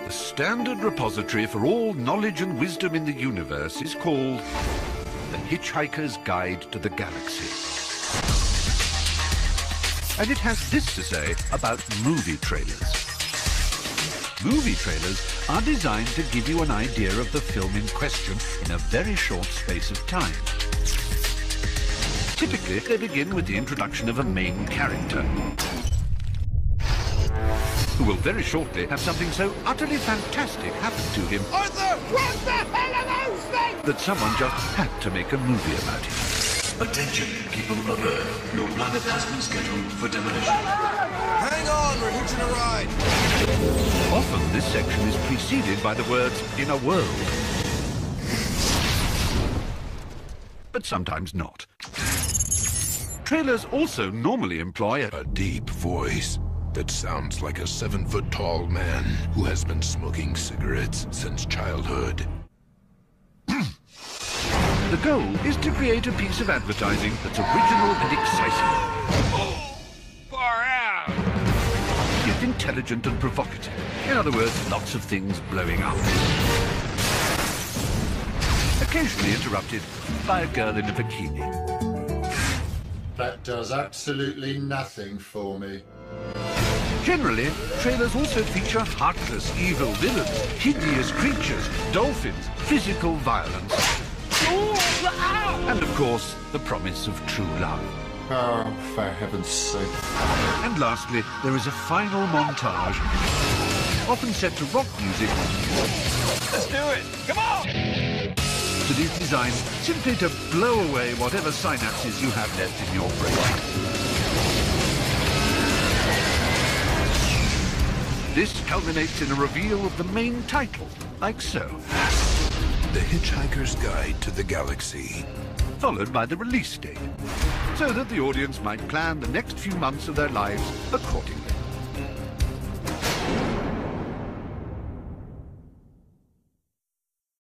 The standard repository for all knowledge and wisdom in the universe is called The Hitchhiker's Guide to the Galaxy. And it has this to say about movie trailers. Movie trailers are designed to give you an idea of the film in question in a very short space of time. Typically, they begin with the introduction of a main character, who will very shortly have something so utterly fantastic happen to him Arthur! What the hell are those things? that someone just had to make a movie about it. Attention, people of Earth. Your planet has been scheduled for demolition. Hang on, we're hitching a ride. Often this section is preceded by the words, "in a world." But sometimes not. Trailers also normally employ A deep voice that sounds like a 7-foot-tall man who has been smoking cigarettes since childhood. The goal is to create a piece of advertising that's original and exciting, Far out. yet intelligent and provocative. In other words, lots of things blowing up. Occasionally interrupted by a girl in a bikini. That does absolutely nothing for me. Generally, trailers also feature heartless, evil villains, hideous creatures, dolphins, physical violence, and of course, the promise of true love. Oh, for heaven's sake. And lastly, there is a final montage, often set to rock music, Let's do it. Come on. that is designed simply to blow away whatever synapses you have left in your brain. This culminates in a reveal of the main title, like so, The Hitchhiker's Guide to the Galaxy. followed by the release date, so that the audience might plan the next few months of their lives accordingly.